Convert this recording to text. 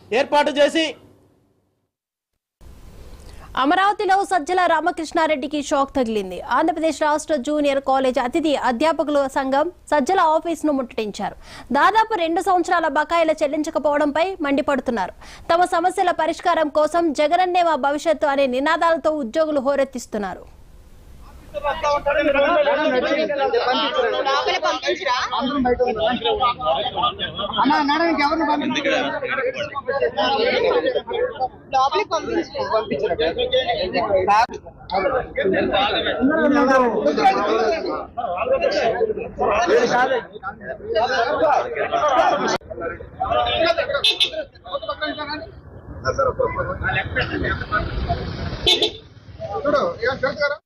ఏర్పాటు చేసి అమరావతిలో సజ్జల రామకృష్ణారెడ్డికి షాక్ తగిలింది. ఆంధ్రప్రదేశ్ రాష్ట్ర జూనియర్ కాలేజ్ అతిథి అధ్యాపకుల సంఘం సజ్జల ఆఫీసును ముట్టడించారు. దాదాపు 2 సంవత్సరాల బకాయిలు చెల్లించకపోవడంపై మండిపడుతున్నారు. తమ సమస్యల పరిష్కారం కోసం జగనన్నే మా భవిష్యత్తు అనే నినాదాలతో ఉద్యోగులు హోరెత్తిస్తున్నారు. చూడు